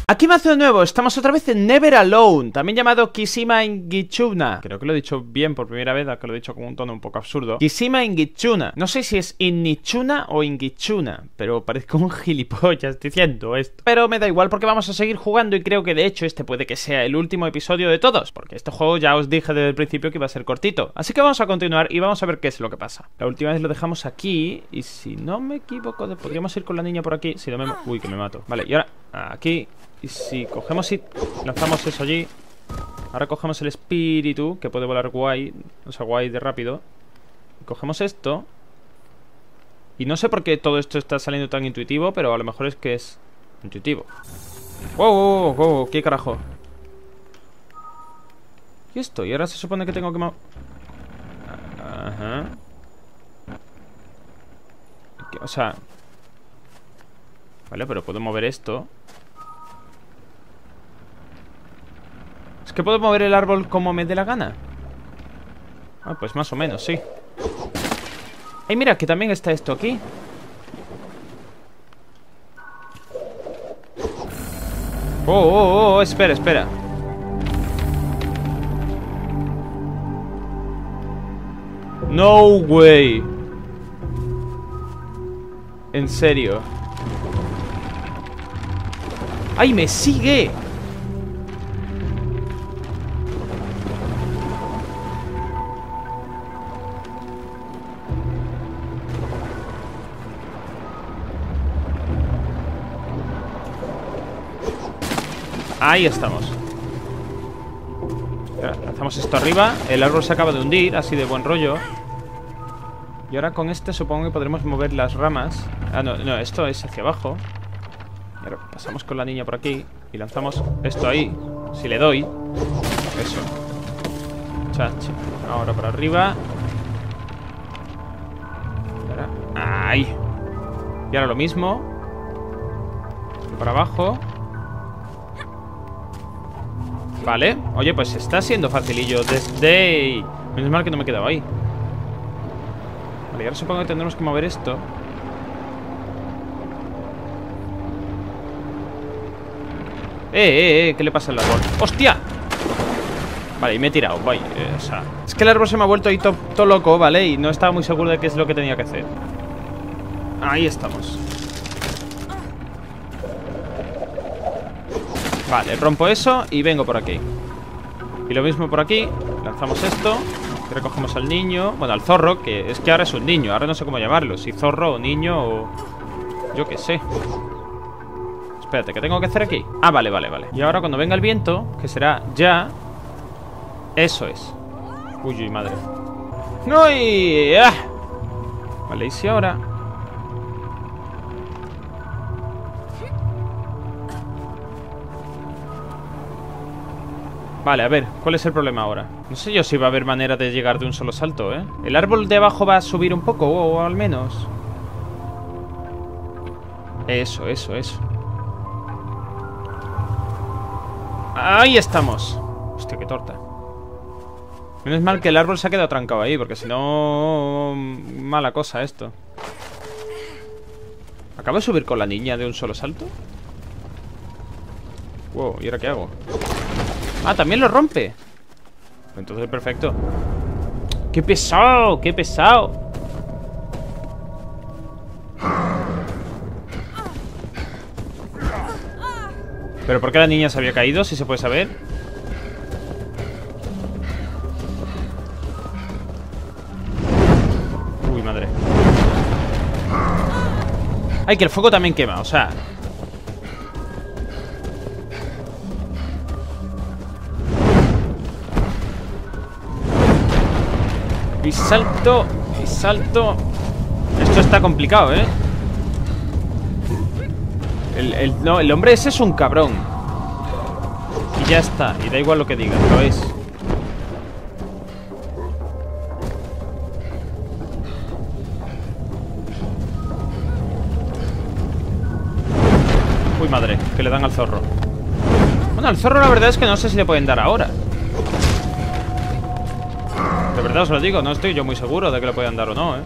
Aquí mazo de nuevo, estamos otra vez en Never Alone, también llamado Kishima Ingichuna. Creo que lo he dicho bien por primera vez, aunque lo he dicho con un tono un poco absurdo. Kishima Ingichuna. No sé si es Innichuna o Ingichuna, pero parezco un gilipollas diciendo esto. Pero me da igual porque vamos a seguir jugando y creo que de hecho este puede que sea el último episodio de todos, porque este juego ya os dije desde el principio que iba a ser cortito. Así que vamos a continuar y vamos a ver qué es lo que pasa. La última vez lo dejamos aquí y si no me equivoco, podríamos ir con la niña por aquí. Si no me... Uy, que me mato. Vale, y ahora aquí... Y si cogemos y lanzamos eso allí. Ahora cogemos el espíritu, que puede volar guay. O sea, guay de rápido. Y cogemos esto. Y no sé por qué todo esto está saliendo tan intuitivo, pero a lo mejor es que es intuitivo. ¡Wow, wow, wow! ¿Qué carajo? ¿Y esto? Y ahora se supone que tengo que... Ajá. O sea... Vale, pero puedo mover esto. ¿Es que puedo mover el árbol como me dé la gana? Ah, pues más o menos, sí. ¡Ay, mira! Que también está esto aquí. Oh, espera, espera. No way. En serio. ¡Ay, me sigue! Ahí estamos. Lanzamos esto arriba. El árbol se acaba de hundir, así de buen rollo. Y ahora con este supongo que podremos mover las ramas. Ah, no, esto es hacia abajo. Y ahora pasamos con la niña por aquí y lanzamos esto ahí. Si le doy. Eso. Chachi. Ahora para arriba. Y ahora... ¡Ahí! Y ahora lo mismo. Y para abajo. Vale, oye, pues está siendo facilillo desde... Menos mal que no me he quedado ahí. Vale, y ahora supongo que tendremos que mover esto. ¿Qué le pasa al árbol? ¡Hostia! Vale, y me he tirado, vaya, o sea... Es que el árbol se me ha vuelto ahí todo loco, ¿vale? Y no estaba muy seguro de qué es lo que tenía que hacer. Ahí estamos. Vale, rompo eso y vengo por aquí. Y lo mismo por aquí. Lanzamos esto. Y recogemos al niño. Bueno, al zorro, que es que ahora es un niño. Ahora no sé cómo llamarlo. Si zorro o niño o... Yo qué sé. Espérate, ¿qué tengo que hacer aquí? Ah, vale. Y ahora cuando venga el viento, que será ya... Eso es. Uy, madre. ¡No! Y... ¡Ah! Vale, y si ahora... Vale, a ver, ¿cuál es el problema ahora? No sé yo si va a haber manera de llegar de un solo salto, ¿eh? ¿El árbol de abajo va a subir un poco, o al menos? Eso. ¡Ahí estamos! Hostia, qué torta. Menos mal que el árbol se ha quedado trancado ahí, porque si no... Mala cosa esto. ¿Acabo de subir con la niña de un solo salto? Wow, ¿y ahora qué hago? Ah, también lo rompe. Entonces perfecto. ¡Qué pesado! ¡Qué pesado! ¿Pero por qué la niña se había caído? Si se puede saber. Uy, madre. Ay, que el fuego también quema, o sea... Y salto. Esto está complicado, ¿eh? No, el hombre ese es un cabrón. Y ya está, y da igual lo que diga, lo es. Uy, madre, que le dan al zorro. Bueno, al zorro la verdad es que no sé si le pueden dar ahora. De verdad os lo digo, no estoy yo muy seguro de que le puedan dar o no, ¿eh?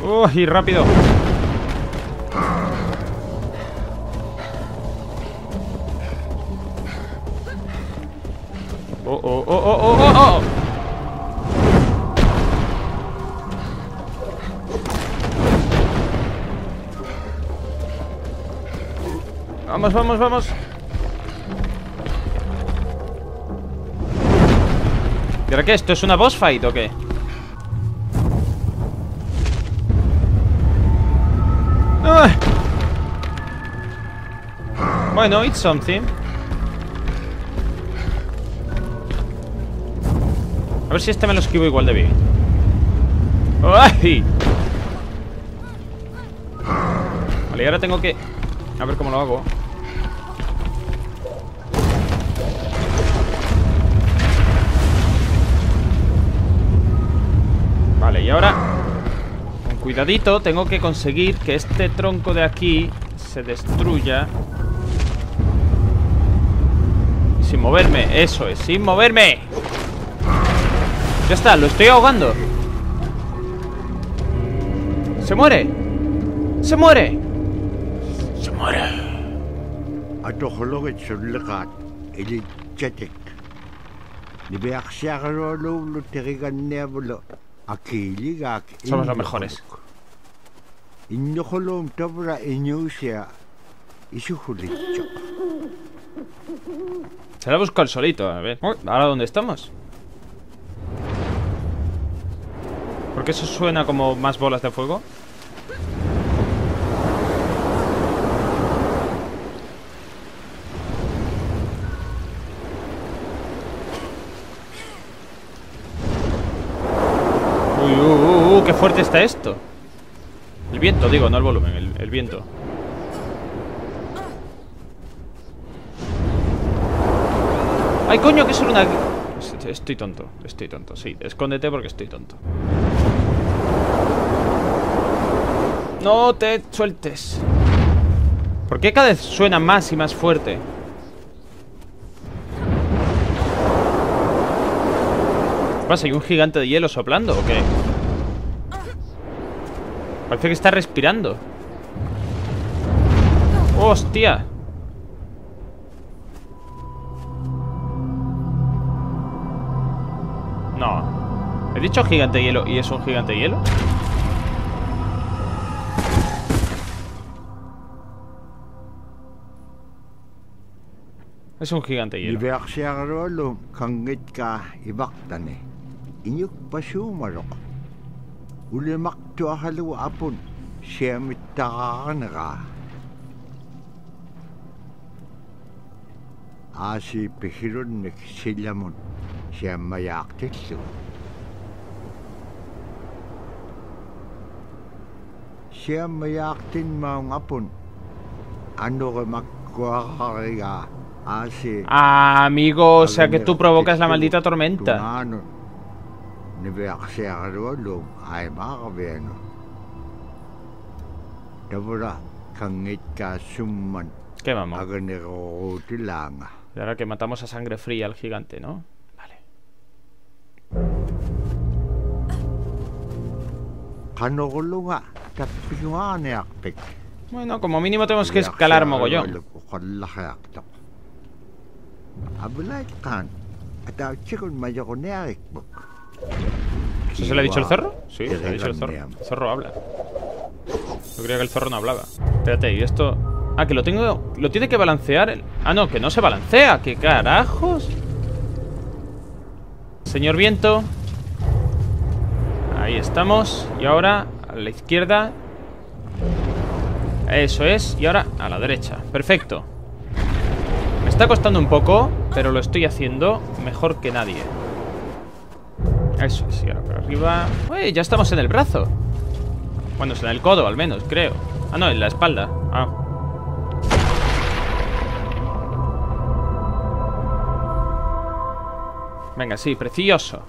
Uy, rápido. Oh, oh, oh, oh, oh, oh, oh. Vamos, vamos, vamos. ¿Y ahora qué? ¿Esto es una boss fight o qué? ¡Ah! Bueno, it's something. A ver si este me lo esquivo igual de bien. ¡Ay! Vale, y ahora tengo que... A ver cómo lo hago. Vale, y ahora con cuidadito tengo que conseguir que este tronco de aquí se destruya. Sin moverme, eso es, sin moverme. Ya está, lo estoy ahogando. ¡Se muere! ¡Se muere! ¡Se muere! Somos los mejores. Se la busco el solito, a ver. ¿Ahora dónde estamos? ¿Por qué eso suena como más bolas de fuego? Uy, qué fuerte está esto. El viento, digo, no el volumen, el viento. ¡Ay, coño, que es una... Estoy tonto, sí, escóndete porque estoy tonto. No te sueltes. ¿Por qué cada vez suena más y más fuerte? ¿Qué pasa? ¿Hay un gigante de hielo soplando o qué? Parece que está respirando. ¡Hostia! No. ¿He dicho gigante de hielo y es un gigante de hielo? Es un gigante de hielo. Ah, amigo, o sea que tú provocas la maldita tormenta. ¿Qué vamos? Y ahora que matamos a sangre fría al gigante, ¿no? Vale. Bueno, como mínimo tenemos que escalar mogollón. ¿Eso se le ha dicho el zorro? Sí, se le ha dicho el zorro. El zorro habla. Yo creía que el zorro no hablaba. Espérate, y esto... Ah, que lo tengo... Lo tiene que balancear... Ah, no, que no se balancea. ¿Qué carajos? Señor viento. Ahí estamos. Y ahora a la izquierda. Eso es. Y ahora a la derecha. Perfecto. Me está costando un poco, pero lo estoy haciendo mejor que nadie. Eso es. Y ahora por arriba. Uy, ya estamos en el brazo. Bueno, es en el codo al menos, creo. Ah, no, en la espalda. Ah. Venga, sí, precioso.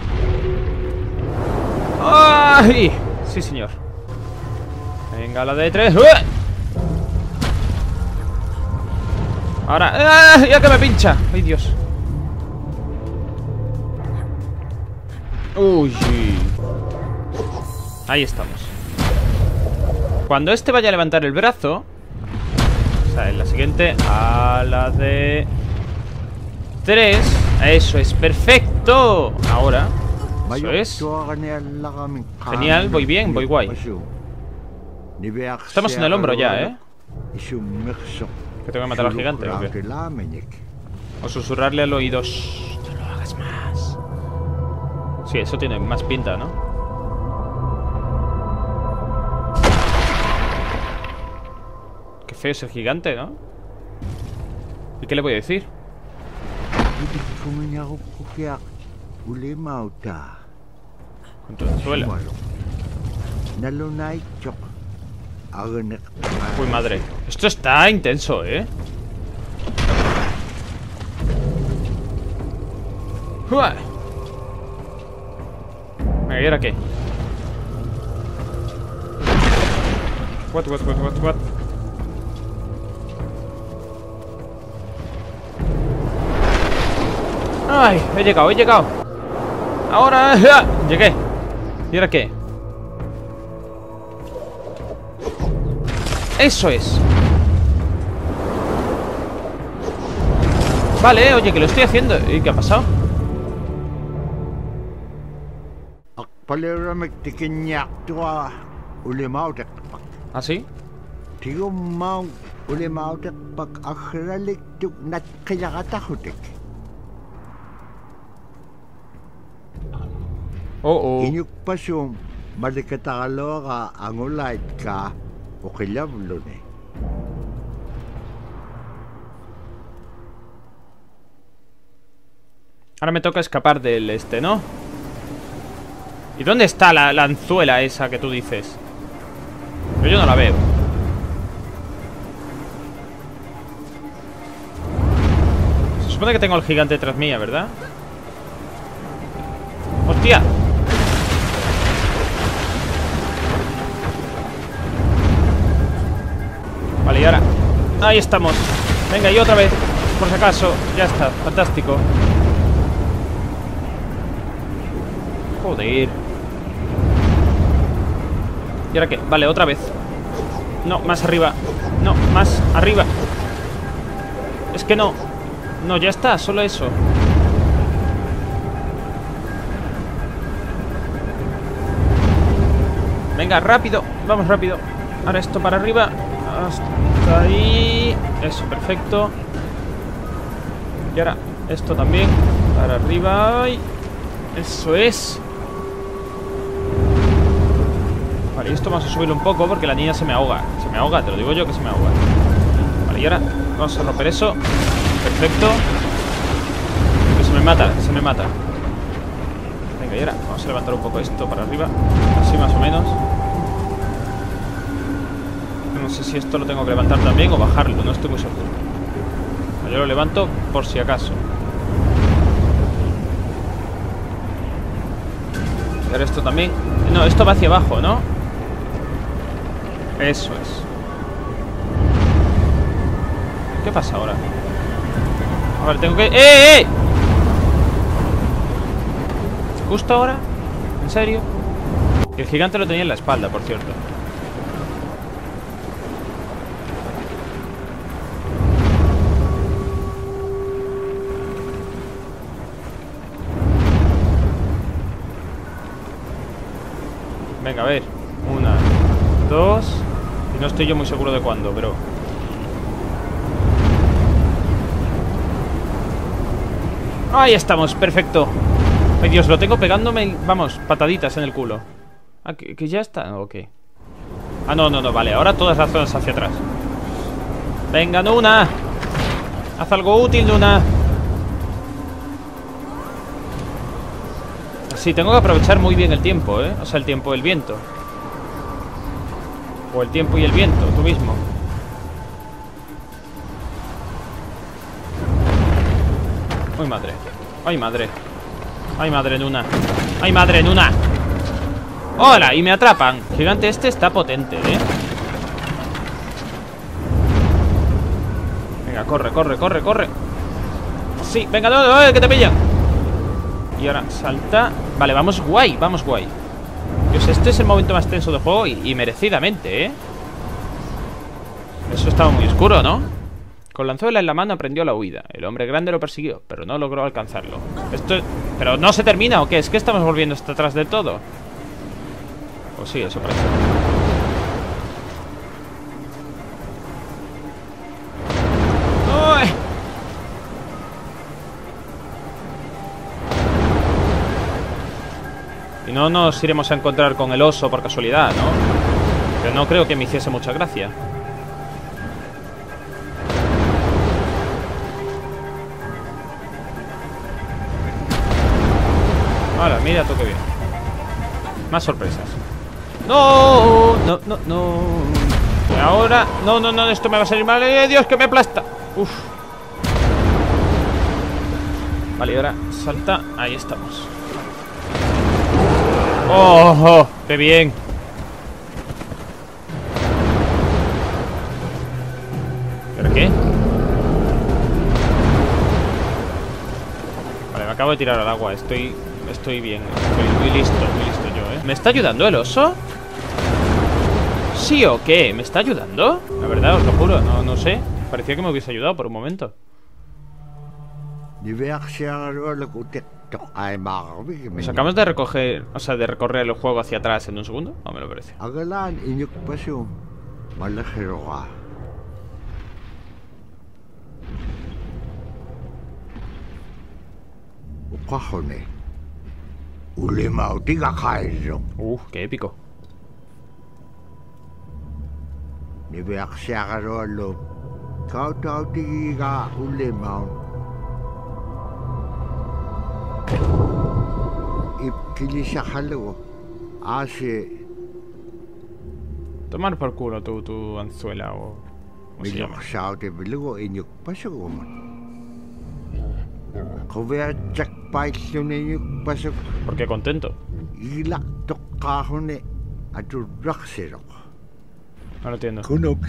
¡Ay! Sí, señor. Venga, la de 3. Ahora. ¡Ah! ¡Ya que me pincha! ¡Ay, Dios! Uy. Ahí estamos. Cuando este vaya a levantar el brazo, o sea, en la siguiente, a la de 3. Eso es, perfecto. Ahora, eso es. Genial, voy bien, voy guay. Estamos en el hombro ya, ¿eh? ¿Que tengo que matar al gigante o qué? O susurrarle al oído. Shh, no lo hagas más. Sí, eso tiene más pinta, ¿no? Qué feo es el gigante, ¿no? ¿Y qué le voy a decir? Contra el suelo. Uy, madre. Esto está intenso, ¿eh? Venga, ¿y ahora qué? What? Ay, he llegado. Ahora, ¡ja! Llegué. ¿Y ahora qué? Eso es. Vale, oye, que lo estoy haciendo. ¿Y qué ha pasado? ¿Ah, sí? Oh. Ahora me toca escapar del este, ¿no? ¿Y dónde está la anzuela esa que tú dices? Pero yo no la veo. Se supone que tengo al gigante detrás mía, ¿verdad? ¡Hostia! Vale, y ahora. Ahí estamos. Venga, y otra vez. Por si acaso. Ya está. Fantástico. Joder. ¿Y ahora qué? Vale, otra vez. No, más arriba. No, más arriba. Es que no. No, ya está, solo eso. Venga, rápido. Vamos rápido. Ahora esto para arriba. Hasta ahí. Eso, perfecto. Y ahora esto también. Para arriba. Eso es. Vale, y esto vamos a subirlo un poco porque la niña se me ahoga. Se me ahoga, te lo digo yo que se me ahoga. Vale, y ahora vamos a romper eso. Perfecto. Que se me mata, se me mata. Venga, y ahora vamos a levantar un poco esto para arriba. Así más o menos. No sé si esto lo tengo que levantar también o bajarlo, no estoy muy seguro. Yo lo levanto por si acaso. Y ahora esto también. No, esto va hacia abajo, ¿no? Eso es. ¿Qué pasa ahora? A ver, tengo que... ¡Eh! ¿Justo ahora? ¿En serio? Y el gigante lo tenía en la espalda, por cierto. Venga, a ver. 1, 2. Y no estoy yo muy seguro de cuándo, pero... Ahí estamos, perfecto. Ay, Dios, lo tengo pegándome, vamos, pataditas en el culo. Ah, que ya está, ok. Ah, no, vale, ahora todas las zonas hacia atrás. Venga, Nuna. Haz algo útil, Nuna. Sí, tengo que aprovechar muy bien el tiempo, ¿eh? O sea, el tiempo, el viento. O el tiempo y el viento, tú mismo. ¡Ay, madre! ¡Ay, madre! ¡Ay, madre, Nuna! ¡Ay, madre, Nuna! ¡Hola! Y me atrapan. Gigante este está potente, ¿eh? Venga, corre. Sí, venga, no, que te pillan. Y ahora salta. Vale, vamos guay. Dios, este es el momento más tenso del juego y merecidamente, ¿eh? Eso estaba muy oscuro, ¿no? Con la anzuela en la mano aprendió la huida. El hombre grande lo persiguió, pero no logró alcanzarlo. Esto... ¿Pero no se termina o qué? ¿Es que estamos volviendo hasta atrás de todo? Pues sí, eso parece. ¡Uy! Y no nos iremos a encontrar con el oso por casualidad, ¿no? Pero no creo que me hiciese mucha gracia. Ahora, mira tú qué bien. Más sorpresas. No, no, no, no. Y ahora, no, no, no, esto me va a salir mal. Dios, que me aplasta. Uf. Vale, y ahora salta. Ahí estamos. ¡Oh! Oh, ¡qué bien! ¿Pero qué? Vale, me acabo de tirar al agua. Estoy bien. Estoy muy listo yo, ¿eh? ¿Me está ayudando el oso? ¿Sí o qué? ¿Me está ayudando? La verdad, os lo juro, no sé. Parecía que me hubiese ayudado por un momento. Pues acabamos de recoger, o sea, de recorrer el juego hacia atrás en un segundo. No me lo parece. Qué épico. Tomar por culo tu anzuela o... ¿cómo se llama? ¿Por qué contento? No lo entiendo.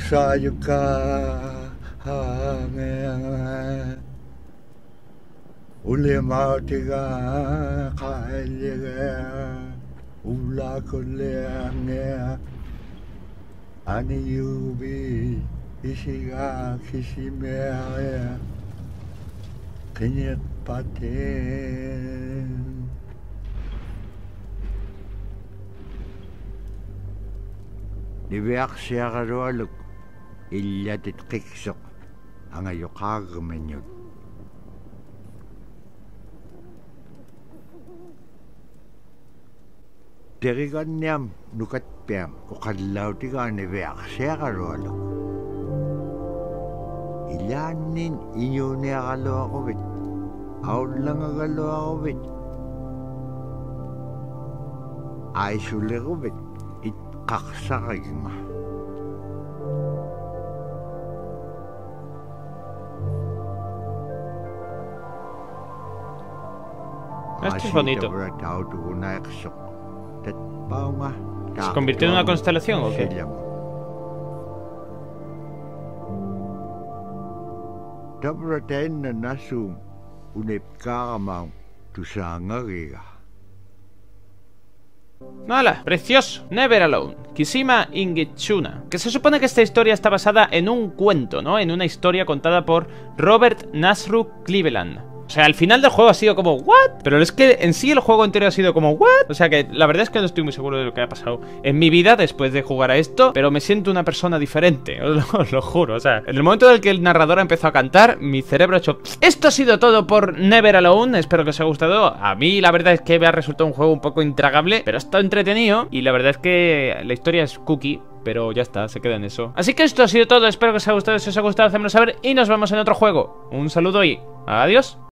Teriganniam nukatpiam uqallautigaaniviaqsiaqarualuk ilaannin iñuuniaqaluaquvit aullangagaluaquvit aisuliquvit itqaqsaqaginga. Esto es bonito. ¿Se convirtió en una constelación o qué? ¡Hala! ¡Precioso! Never Alone, Kishima Ingitsuna. Que se supone que esta historia está basada en un cuento, ¿no? En una historia contada por Robert Nasru Cleveland. O sea, al final del juego ha sido como ¿what? Pero es que en sí el juego entero ha sido como ¿what? O sea que la verdad es que no estoy muy seguro de lo que ha pasado en mi vida después de jugar a esto, pero me siento una persona diferente, os lo juro. O sea, en el momento en el que el narrador empezó a cantar, mi cerebro ha hecho... Esto ha sido todo por Never Alone, espero que os haya gustado. A mí la verdad es que me ha resultado un juego un poco intragable, pero ha estado entretenido y la verdad es que la historia es cookie. Pero ya está, se queda en eso. Así que esto ha sido todo, espero que os haya gustado. Si os ha gustado, hacedmelo saber y nos vemos en otro juego. Un saludo y adiós.